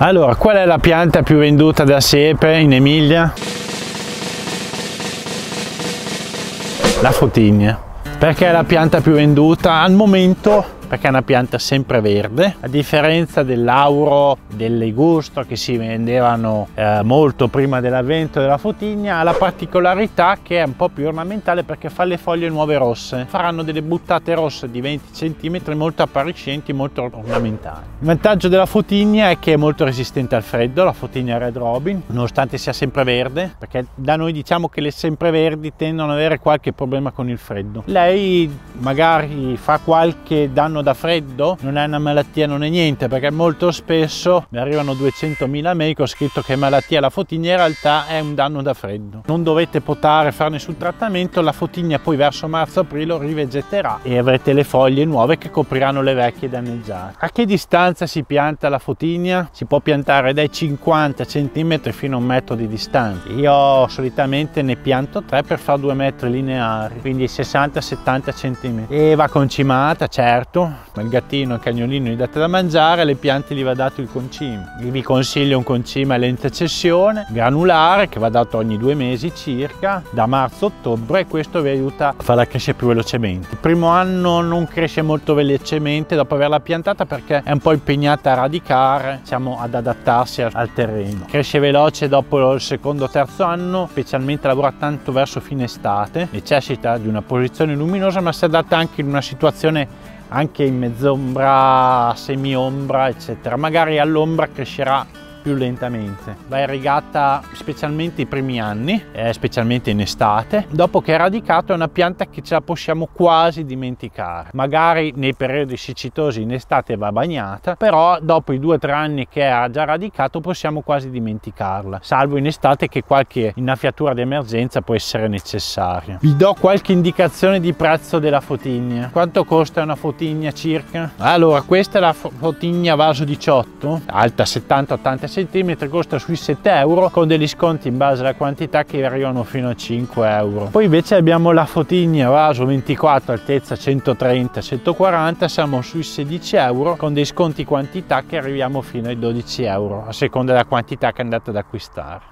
Allora, qual è la pianta più venduta da siepe in Emilia? La fotigna. Perché è la pianta più venduta al momento? Perché è una pianta sempreverde, a differenza dell'auro, del ligusto che si vendevano molto prima dell'avvento della fotigna. Ha la particolarità che è un po' più ornamentale perché fa le foglie nuove rosse, faranno delle buttate rosse di 20 cm molto appariscenti, molto ornamentali. Il vantaggio della fotigna è che è molto resistente al freddo, la fotigna Red Robin, nonostante sia sempreverde, perché da noi diciamo che le sempreverdi tendono ad avere qualche problema con il freddo. Lei magari fa qualche danno da freddo, non è una malattia, non è niente, perché molto spesso mi arrivano 200.000 mail con scritto che malattia la fotigna, in realtà è un danno da freddo. Non dovete potare, fare nessun trattamento, la fotigna poi verso marzo-aprile rivegeterà e avrete le foglie nuove che copriranno le vecchie danneggiate. A che distanza si pianta la fotigna? Si può piantare dai 50 cm fino a 1 metro di distanza. Io solitamente ne pianto 3 per fare 2 metri lineari, quindi 60-70 cm, e va concimata, certo. Il gattino e il cagnolino gli date da mangiare, le piante gli va dato il concime. Io vi consiglio un concime a lenta cessione, granulare, che va dato ogni 2 mesi circa, da marzo a ottobre, e questo vi aiuta a farla crescere più velocemente. Il primo anno non cresce molto velocemente dopo averla piantata perché è un po' impegnata a radicare, diciamo ad adattarsi al terreno. Cresce veloce dopo il secondo o terzo anno, specialmente lavora tanto verso fine estate, necessita di una posizione luminosa, ma si adatta anche in una situazione anche in mezz'ombra, semiombra, eccetera. Magari all'ombra crescerà più lentamente. Va irrigata specialmente i primi anni, specialmente in estate. Dopo che è radicato è una pianta che ce la possiamo quasi dimenticare. Magari nei periodi siccitosi in estate va bagnata, però dopo i 2-3 anni che ha già radicato possiamo quasi dimenticarla, salvo in estate che qualche innaffiatura di emergenza può essere necessaria. Vi do qualche indicazione di prezzo della fotigna. Quanto costa una fotigna circa? Allora, questa è la fotigna vaso 18, alta 70-80 cm, costa sui 7 euro, con degli sconti in base alla quantità che arrivano fino a 5 euro. Poi invece abbiamo la fotigna vaso 24, altezza 130-140, siamo sui 16 euro, con dei sconti quantità che arriviamo fino ai 12 euro a seconda della quantità che andate ad acquistare.